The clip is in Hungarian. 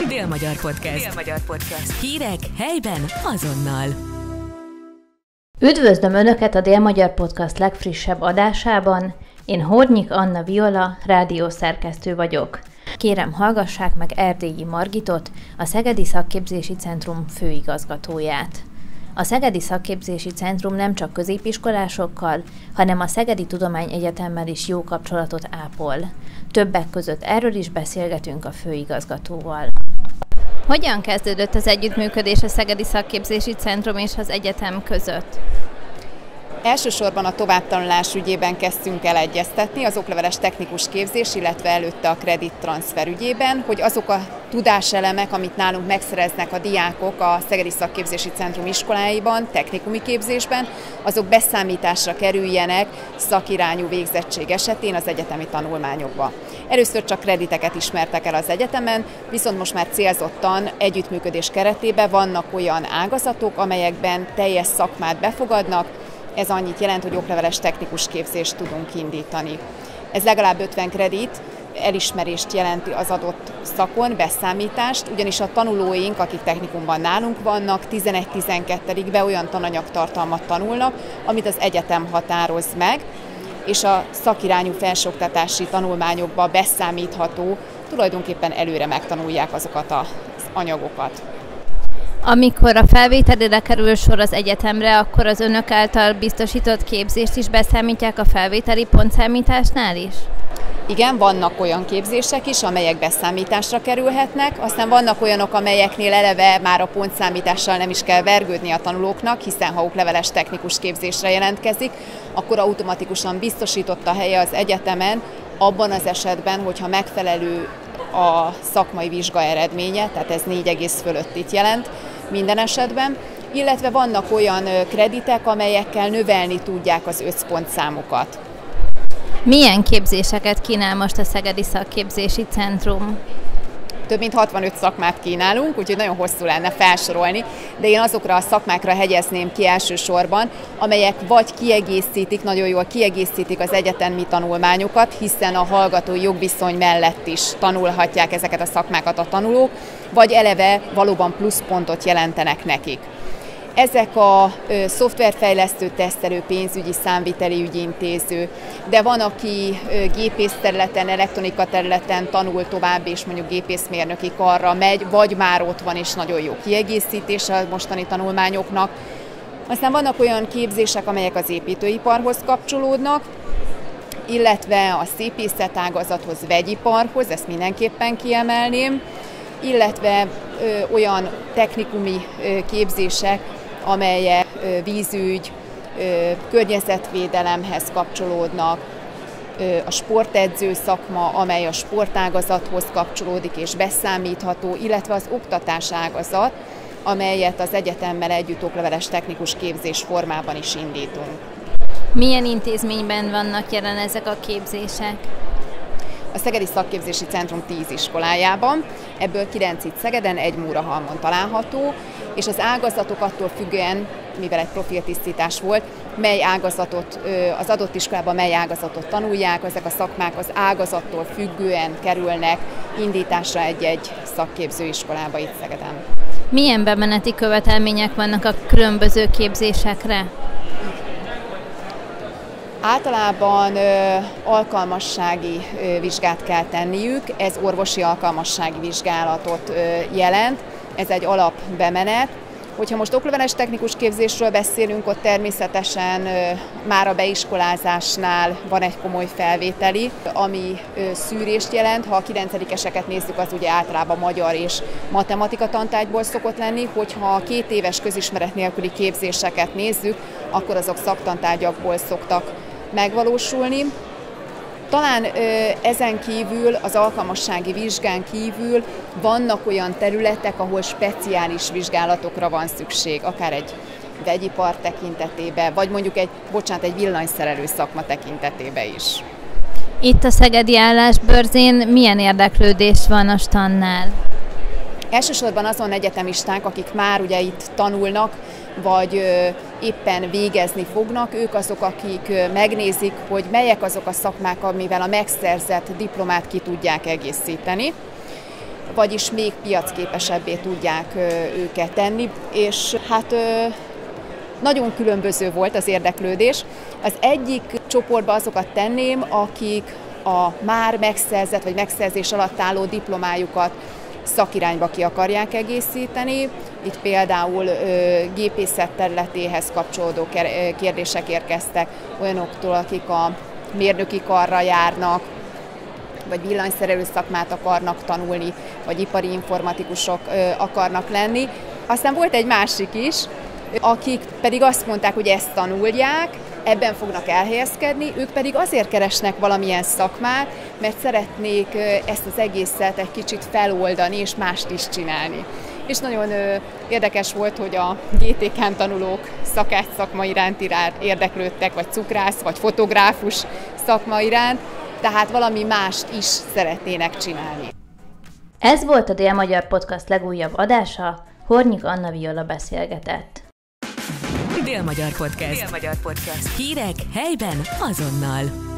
Dél-Magyar Podcast. Dél-Magyar Podcast. Hírek helyben azonnal. Üdvözlöm Önöket a Dél-Magyar Podcast legfrissebb adásában. Én Hornyik Anna Viola, rádiószerkesztő vagyok. Kérem, hallgassák meg Erdélyi Margitot, a Szegedi Szakképzési Centrum főigazgatóját. A Szegedi Szakképzési Centrum nem csak középiskolásokkal, hanem a Szegedi Tudományegyetemmel is jó kapcsolatot ápol. Többek között erről is beszélgetünk a főigazgatóval. Hogyan kezdődött az együttműködés a Szegedi Szakképzési Centrum és az egyetem között? Elsősorban a továbbtanulás ügyében kezdtünk el egyeztetni, az okleveles technikus képzés, illetve előtte a kredittranszfer ügyében, hogy azok a tudáselemek, amit nálunk megszereznek a diákok a Szegedi Szakképzési Centrum iskoláiban, technikumi képzésben, azok beszámításra kerüljenek szakirányú végzettség esetén az egyetemi tanulmányokba. Először csak krediteket ismertek el az egyetemen, viszont most már célzottan együttműködés keretében vannak olyan ágazatok, amelyekben teljes szakmát befogadnak. Ez annyit jelent, hogy okleveles technikus képzést tudunk indítani. Ez legalább 50 kredit elismerést jelenti az adott szakon, beszámítást, ugyanis a tanulóink, akik technikumban nálunk vannak, 11-12-be olyan tananyagtartalmat tanulnak, amit az egyetem határoz meg, és a szakirányú felsőoktatási tanulmányokba beszámítható, tulajdonképpen előre megtanulják azokat az anyagokat. Amikor a felvételére kerül sor az egyetemre, akkor az önök által biztosított képzést is beszámítják a felvételi pontszámításnál is? Igen, vannak olyan képzések is, amelyek beszámításra kerülhetnek, aztán vannak olyanok, amelyeknél eleve már a pontszámítással nem is kell vergődni a tanulóknak, hiszen ha okleveles technikus képzésre jelentkezik, akkor automatikusan biztosított a helye az egyetemen, abban az esetben, hogyha megfelelő a szakmai vizsga eredménye, tehát ez 4 fölöttit jelent minden esetben, illetve vannak olyan kreditek, amelyekkel növelni tudják az összpontszámokat. Milyen képzéseket kínál most a Szegedi Szakképzési Centrum? Több mint 65 szakmát kínálunk, úgyhogy nagyon hosszú lenne felsorolni, de én azokra a szakmákra hegyezném ki elsősorban, amelyek vagy kiegészítik, nagyon jól kiegészítik az egyetemi tanulmányokat, hiszen a hallgatói jogviszony mellett is tanulhatják ezeket a szakmákat a tanulók, vagy eleve valóban pluszpontot jelentenek nekik. Ezek a szoftverfejlesztő, tesztelő, pénzügyi, számviteli ügyintéző, de van, aki gépész területen, elektronika területen tanul tovább, és mondjuk gépészmérnöki karra megy, vagy már ott van, és nagyon jó kiegészítés a mostani tanulmányoknak. Aztán vannak olyan képzések, amelyek az építőiparhoz kapcsolódnak, illetve a szépészetágazathoz, vegyiparhoz, ezt mindenképpen kiemelném, illetve olyan technikumi képzések, amelyek vízügy, környezetvédelemhez kapcsolódnak, a sportedző szakma, amely a sportágazathoz kapcsolódik és beszámítható, illetve az oktatás ágazat, amelyet az egyetemmel együtt okleveles technikus képzés formában is indítunk. Milyen intézményben vannak jelen ezek a képzések? A Szegedi Szakképzési Centrum 10 iskolájában, ebből 9 itt Szegeden, 1 Mórahalmon található, és az ágazatok attól függően, mivel egy profiltisztítás volt, mely ágazatot, az adott iskolában mely ágazatot tanulják, ezek a szakmák az ágazattól függően kerülnek indításra egy-egy szakképzőiskolába itt Szegeden. Milyen bemeneti követelmények vannak a különböző képzésekre? Általában alkalmassági vizsgát kell tenniük, ez orvosi alkalmassági vizsgálatot jelent, ez egy alapbemenet. Hogyha most okleveles technikus képzésről beszélünk, ott természetesen már a beiskolázásnál van egy komoly felvételi, ami szűrést jelent. Ha a 9-eseket nézzük, az ugye általában magyar és matematika tantárgyból szokott lenni, hogyha a 2 éves közismeret nélküli képzéseket nézzük, akkor azok szaktantárgyakból szoktak megvalósulni. Talán ezen kívül, az alkalmassági vizsgán kívül vannak olyan területek, ahol speciális vizsgálatokra van szükség, akár egy vegyipar tekintetében, vagy mondjuk egy villanyszerelő szakma tekintetében is. Itt a szegedi állásbörzén milyen érdeklődés van a standnál? Elsősorban azon egyetemisták, akik már ugye itt tanulnak, vagy éppen végezni fognak, ők azok, akik megnézik, hogy melyek azok a szakmák, amivel a megszerzett diplomát ki tudják egészíteni. vagyis még piacképesebbé tudják őket tenni, és hát nagyon különböző volt az érdeklődés. Az egyik csoportba azokat tenném, akik a már megszerzett vagy megszerzés alatt álló diplomájukat szakirányba ki akarják egészíteni. Itt például gépészet területéhez kapcsolódó kérdések érkeztek olyanoktól, akik a mérnöki karra járnak, vagy villanyszerelő szakmát akarnak tanulni, vagy ipari informatikusok akarnak lenni. Aztán volt egy másik is, akik pedig azt mondták, hogy ezt tanulják, ebben fognak elhelyezkedni, ők pedig azért keresnek valamilyen szakmát, mert szeretnék ezt az egészet egy kicsit feloldani és mást is csinálni. És nagyon érdekes volt, hogy a GTK-n tanulók szakács-szakma iránt érdeklődtek, vagy cukrász, vagy fotográfus szakma iránt, tehát valami mást is szeretnének csinálni. Ez volt a Dél-Magyar Podcast legújabb adása, Hornyik Anna Viola beszélgetett. Dél-Magyar Podcast. Dél-Magyar Podcast. Hírek helyben azonnal.